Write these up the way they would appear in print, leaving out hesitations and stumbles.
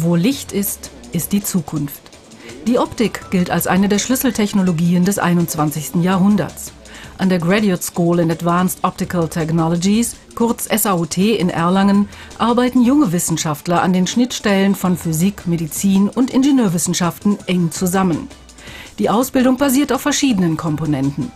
Wo Licht ist, ist die Zukunft. Die Optik gilt als eine der Schlüsseltechnologien des 21. Jahrhunderts. An der Graduate School in Advanced Optical Technologies, kurz SAOT in Erlangen, arbeiten junge Wissenschaftler an den Schnittstellen von Physik, Medizin und Ingenieurwissenschaften eng zusammen. Die Ausbildung basiert auf verschiedenen Komponenten.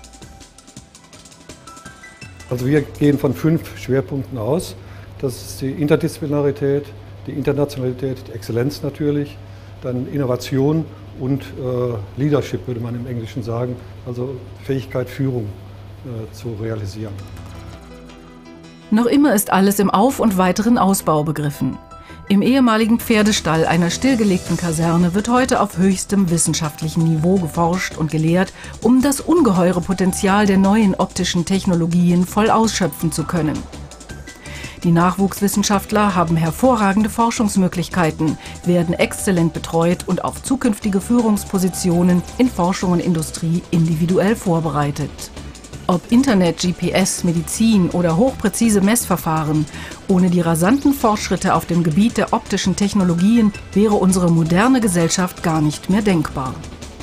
Also wir gehen von 5 Schwerpunkten aus. Das ist die Interdisziplinarität, die Internationalität, die Exzellenz natürlich, dann Innovation und Leadership, würde man im Englischen sagen, also Fähigkeit, Führung zu realisieren. Noch immer ist alles im Auf- und weiteren Ausbau begriffen. Im ehemaligen Pferdestall einer stillgelegten Kaserne wird heute auf höchstem wissenschaftlichen Niveau geforscht und gelehrt, um das ungeheure Potenzial der neuen optischen Technologien voll ausschöpfen zu können. Die Nachwuchswissenschaftler haben hervorragende Forschungsmöglichkeiten, werden exzellent betreut und auf zukünftige Führungspositionen in Forschung und Industrie individuell vorbereitet. Ob Internet, GPS, Medizin oder hochpräzise Messverfahren, ohne die rasanten Fortschritte auf dem Gebiet der optischen Technologien wäre unsere moderne Gesellschaft gar nicht mehr denkbar.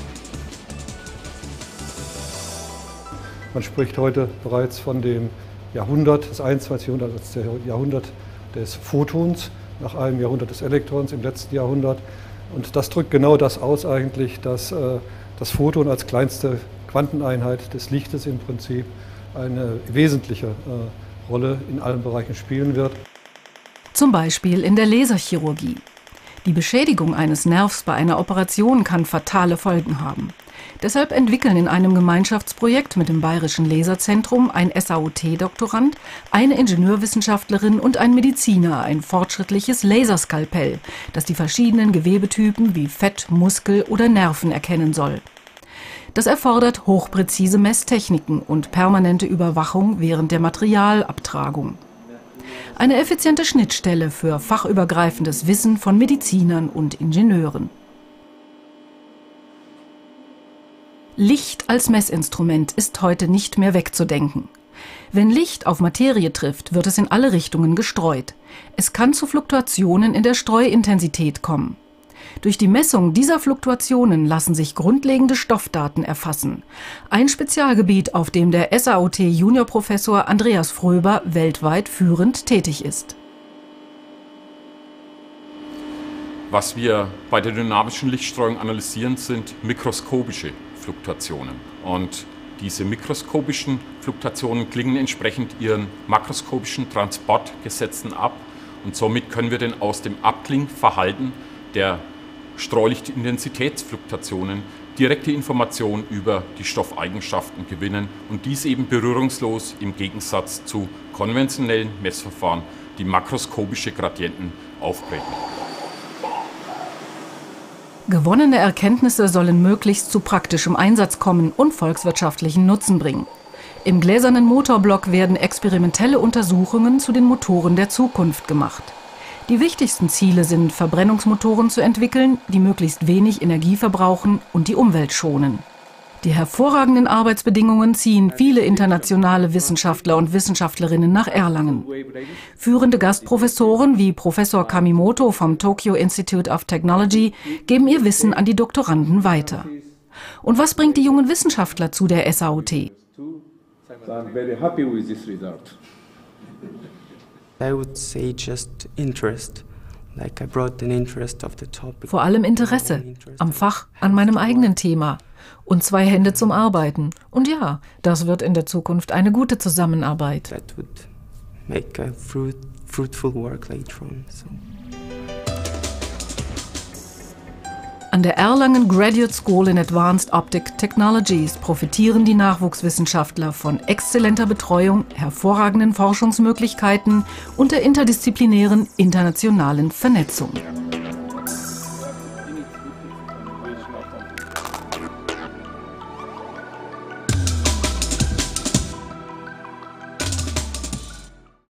Man spricht heute bereits von dem Jahrhundert, das 21. Jahrhundert als der Jahrhundert des Photons, nach einem Jahrhundert des Elektrons im letzten Jahrhundert. Und das drückt genau das aus eigentlich, dass das Photon als kleinste Quanteneinheit des Lichtes im Prinzip eine wesentliche Rolle in allen Bereichen spielen wird. Zum Beispiel in der Laserchirurgie. Die Beschädigung eines Nervs bei einer Operation kann fatale Folgen haben. Deshalb entwickeln in einem Gemeinschaftsprojekt mit dem Bayerischen Laserzentrum ein SAOT-Doktorand, eine Ingenieurwissenschaftlerin und ein Mediziner ein fortschrittliches Laserskalpell, das die verschiedenen Gewebetypen wie Fett, Muskel oder Nerven erkennen soll. Das erfordert hochpräzise Messtechniken und permanente Überwachung während der Materialabtragung. Eine effiziente Schnittstelle für fachübergreifendes Wissen von Medizinern und Ingenieuren. Licht als Messinstrument ist heute nicht mehr wegzudenken. Wenn Licht auf Materie trifft, wird es in alle Richtungen gestreut. Es kann zu Fluktuationen in der Streuintensität kommen. Durch die Messung dieser Fluktuationen lassen sich grundlegende Stoffdaten erfassen. Ein Spezialgebiet, auf dem der SAOT-Juniorprofessor Andreas Fröber weltweit führend tätig ist. Was wir bei der dynamischen Lichtstreuung analysieren, sind mikroskopische Fluktuationen. Und diese mikroskopischen Fluktuationen klingen entsprechend ihren makroskopischen Transportgesetzen ab. Und somit können wir dann aus dem Abklingverhalten der Streulichtintensitätsfluktuationen direkte Informationen über die Stoffeigenschaften gewinnen und dies eben berührungslos im Gegensatz zu konventionellen Messverfahren, die makroskopische Gradienten aufbrechen. Gewonnene Erkenntnisse sollen möglichst zu praktischem Einsatz kommen und volkswirtschaftlichen Nutzen bringen. Im gläsernen Motorblock werden experimentelle Untersuchungen zu den Motoren der Zukunft gemacht. Die wichtigsten Ziele sind, Verbrennungsmotoren zu entwickeln, die möglichst wenig Energie verbrauchen und die Umwelt schonen. Die hervorragenden Arbeitsbedingungen ziehen viele internationale Wissenschaftler und Wissenschaftlerinnen nach Erlangen. Führende Gastprofessoren wie Professor Kamimoto vom Tokyo Institute of Technology geben ihr Wissen an die Doktoranden weiter. Und was bringt die jungen Wissenschaftler zu der SAOT? Vor allem Interesse am Fach, an meinem eigenen Thema und 2 Hände zum Arbeiten. Und ja, das wird in der Zukunft eine gute Zusammenarbeit. An der Erlangen Graduate School in Advanced Optic Technologies profitieren die Nachwuchswissenschaftler von exzellenter Betreuung, hervorragenden Forschungsmöglichkeiten und der interdisziplinären internationalen Vernetzung.